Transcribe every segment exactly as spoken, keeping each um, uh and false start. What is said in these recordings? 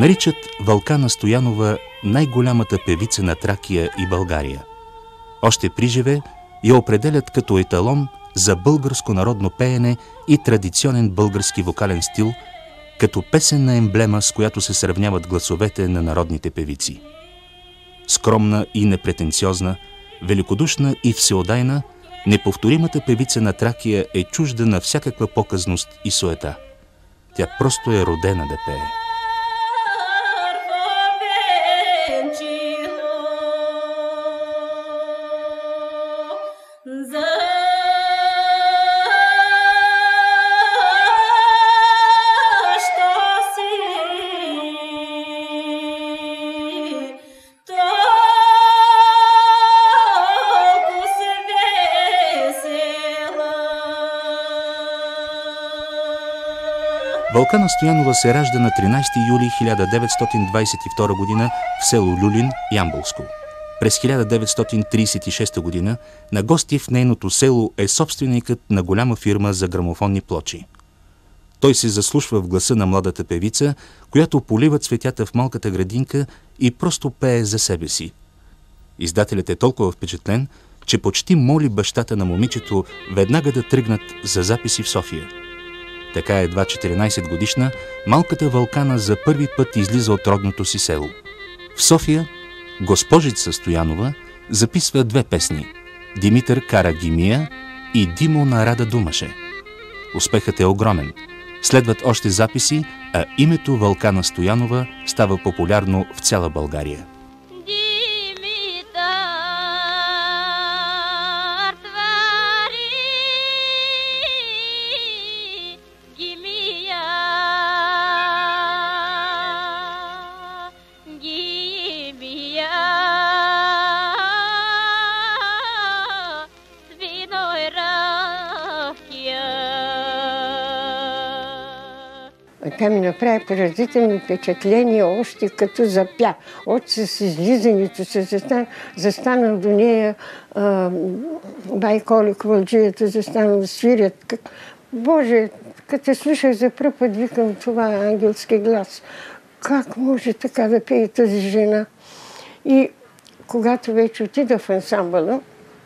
Наричат Вълкана Стоянова най-голямата певица на Тракия и България. Още приживе я определят като еталон за българско народно пеене и традиционен български вокален стил, като песенна емблема, с която се сравняват гласовете на народните певици. Скромна и непретенциозна, великодушна и всеотдайна, неповторимата певица на Тракия е чужда на всякаква показност и суета. Тя просто е родена да пее. Вълкана Стоянова се ражда на тринайсети юли хиляда деветстотин двайсет и втора година в село Люлин, Ямболско. През хиляда деветстотин трийсет и шеста година на гости в нейното село е собственикът на голяма фирма за грамофонни плочи. Той се заслушва в гласа на младата певица, която полива цветята в малката градинка и просто пее за себе си. Издателят е толкова впечатлен, че почти моли бащата на момичето веднага да тръгнат за записи в София. Така едва четиринайсет годишна, малката Вълкана за първи път излиза от родното си село. В София госпожица Стоянова записва две песни – Димитър Карагимия и Димо на Рада Думаше. Успехът е огромен. Следват още записи, а името Вълкана Стоянова става популярно в цяла България. Тя ми направи поразително впечатление още като запя. Още с излизането се застана, застанал до нея бай Коли Квалджията, застанал да свирят. Как... Боже, като слушах за пръв път, викам това ангелски глас. Как може така да пее тази жена? И когато вече отида в ансамбъла,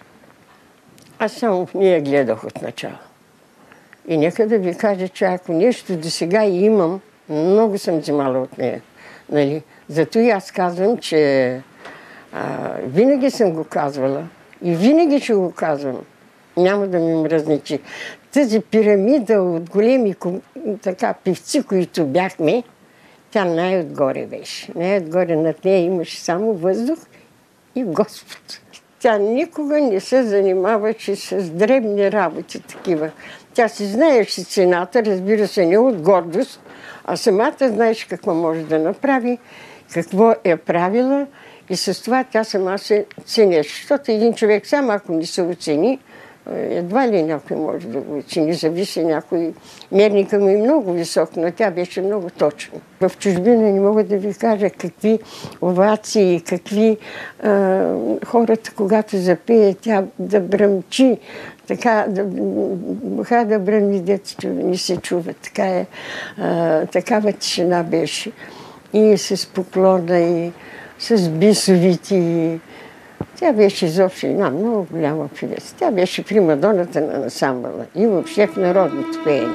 аз само в нея гледах от начало. И нека да ви кажа, че ако нещо до сега имам, много съм взимала от нея. Нали? Зато и аз казвам, че а, винаги съм го казвала и винаги ще го казвам. Няма да ми мръзничи. Тази пирамида от големи така, певци, които бяхме, тя най-отгоре беше. Най-отгоре над нея имаше само въздух и Господ. Тя никога не се занимаваше с дребни работи такива. Тя си знаеше цената, разбира се, не от гордост, а самата знаеше какво може да направи, какво е правила и с това тя сама се ценеше. Защото един човек сам, ако не се оцени, едва ли някой може да го оцени, зависи някой. Мерника му е много висок, но тя беше много точна. В чужбина не мога да ви кажа какви овации, какви а, хората, когато запее, тя да бръмчи, така да, буха да бръмни, дето не се чува. Така е, а, такава тишина беше. И с поклона, и с бисовите. Тя беше изобщо една много голяма певица. Тя беше примадоната на ансамбъла и въобще в народното пеене.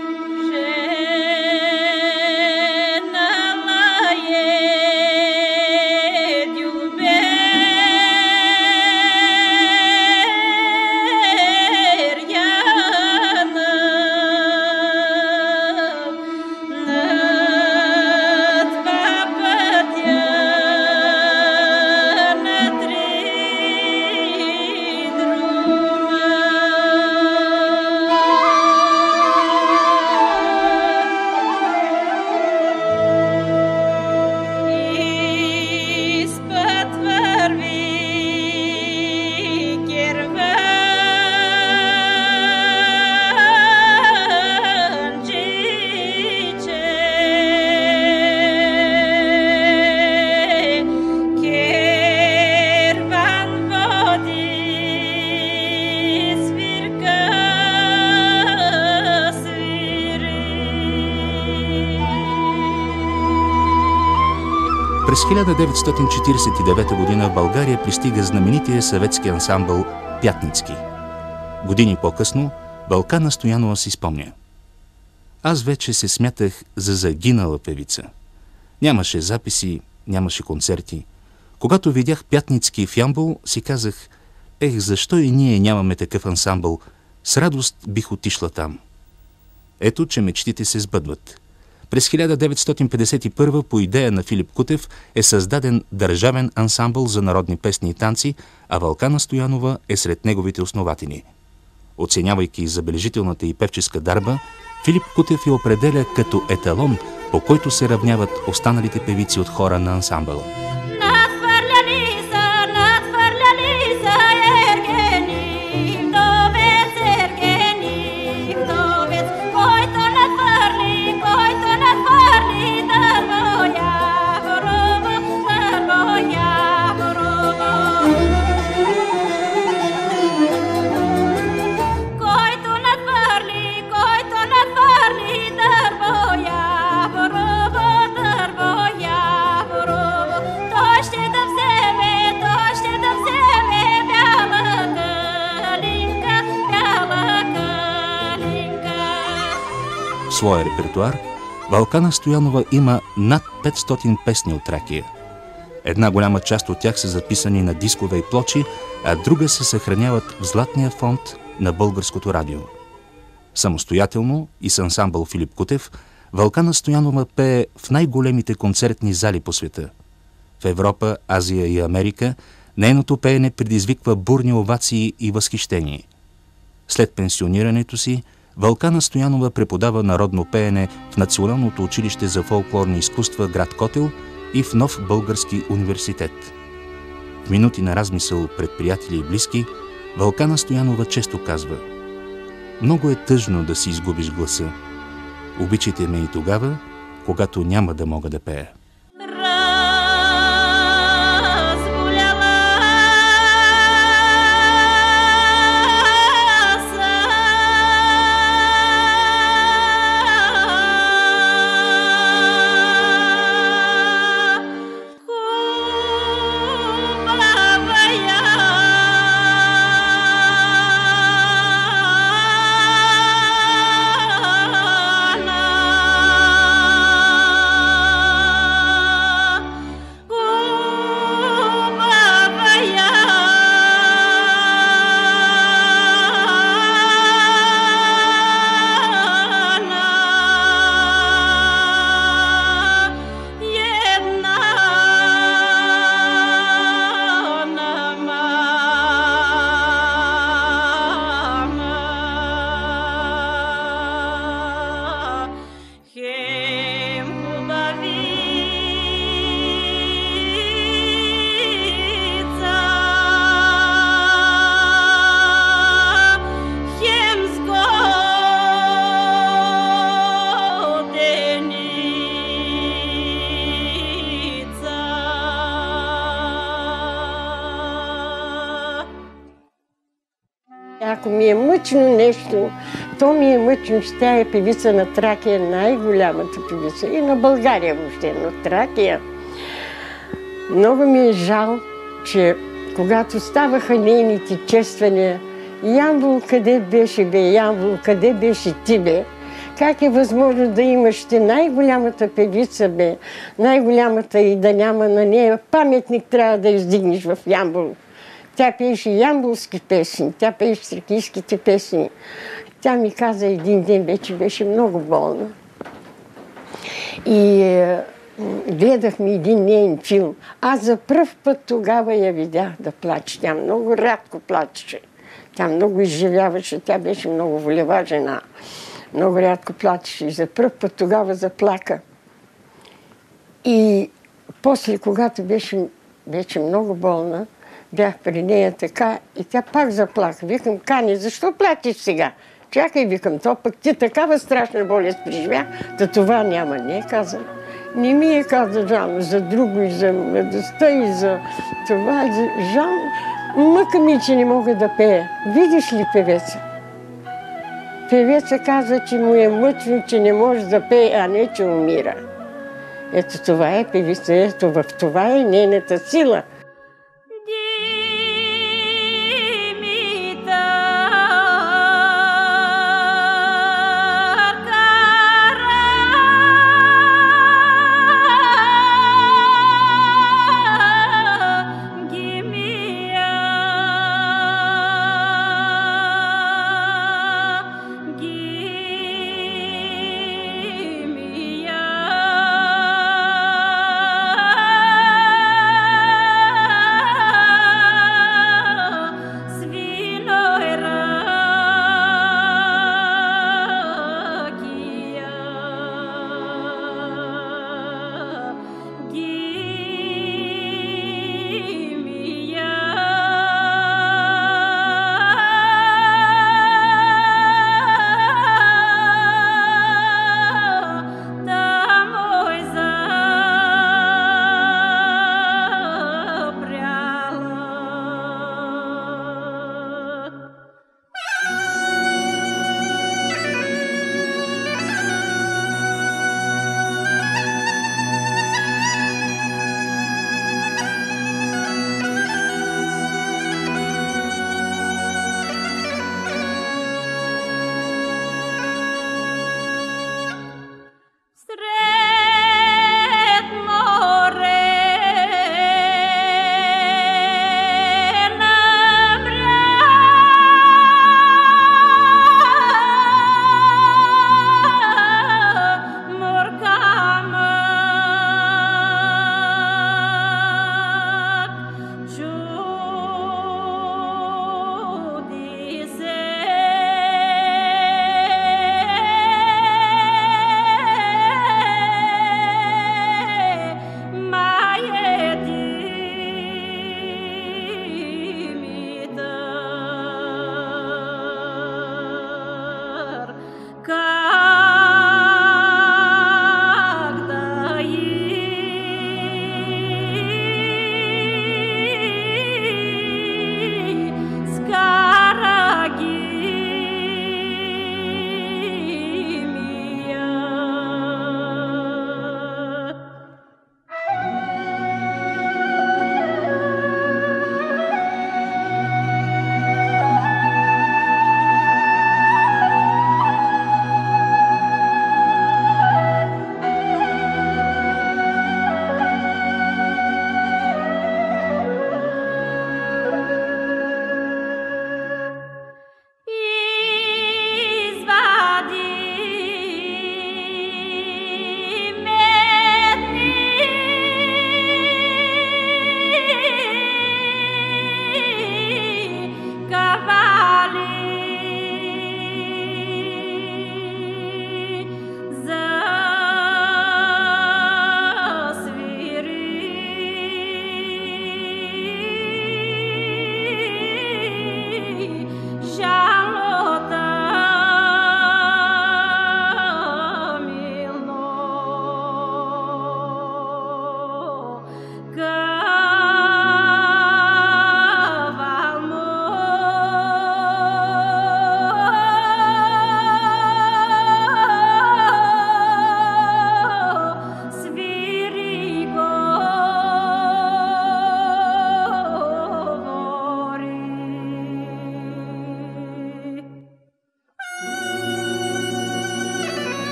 През хиляда деветстотин четиридесет и девета година в България пристига знаменития съветски ансамбъл Пятницки. Години по-късно Вълкана Стоянова си спомня: аз вече се смятах за загинала певица. Нямаше записи, нямаше концерти. Когато видях Пятницки в Ямбол, си казах: ех, защо и ние нямаме такъв ансамбъл? С радост бих отишла там. Ето, че мечтите се сбъдват. През хиляда деветстотин петдесет и първа по идея на Филип Кутев е създаден Държавен ансамбъл за народни песни и танци, а Вълкана Стоянова е сред неговите основатели. Оценявайки забележителната и певческа дарба, Филип Кутев я определя като еталон, по който се равняват останалите певици от хора на ансамбъла. В своя репертуар Вълкана Стоянова има над петстотин песни от Тракия. Една голяма част от тях са записани на дискове и плочи, а друга се съхраняват в златния фонд на Българското радио. Самостоятелно и с ансамбъл Филип Кутев, Вълкана Стоянова пее в най-големите концертни зали по света. В Европа, Азия и Америка нейното пеене предизвиква бурни овации и възхищение. След пенсионирането си Вълкана Стоянова преподава народно пеене в Националното училище за фолклорни изкуства град Котел и в Нов български университет. В минути на размисъл пред приятели и близки, Вълкана Стоянова често казва: много е тъжно да си изгубиш гласа. Обичайте ме и тогава, когато няма да мога да пея. Ако ми е мъчно нещо, то ми е мъчно, че тя е певица на Тракия, най-голямата певица. И на България въобще, но Тракия. Много ми е жал, че когато ставаха нейните чествания, Ямбол, къде беше бе, Ямбол, къде беше ти бе? Как е възможно да имаш ти най-голямата певица бе, най-голямата и да няма на нея паметник трябва да издигнеш в Ямбол. Тя пееше ямболски песни, тя пееше тракийските песни. Тя ми каза един ден, вече беше много болна. И е, гледахме един нейн филм. Аз за пръв път тогава я видях да плаче. Тя много рядко плачеше. Тя много изживяваше, тя беше много волева жена. Много рядко плачеше и за пръв път тогава заплака. И после, когато беше вече много болна, бях при нея така и тя пак заплака. Викам: Кани, защо плачеш сега? Чакай, викам, то пък ти такава страшна болест преживя, да това няма. Не, каза. Не ми е каза жал за друго и за младостта и за това. И за... Жал, мъка ми, че не мога да пея. Видиш ли певеца? Певеца каза, че му е мъчно, че не може да пее, а не, че умира. Ето това е певица, ето в това е нейната сила.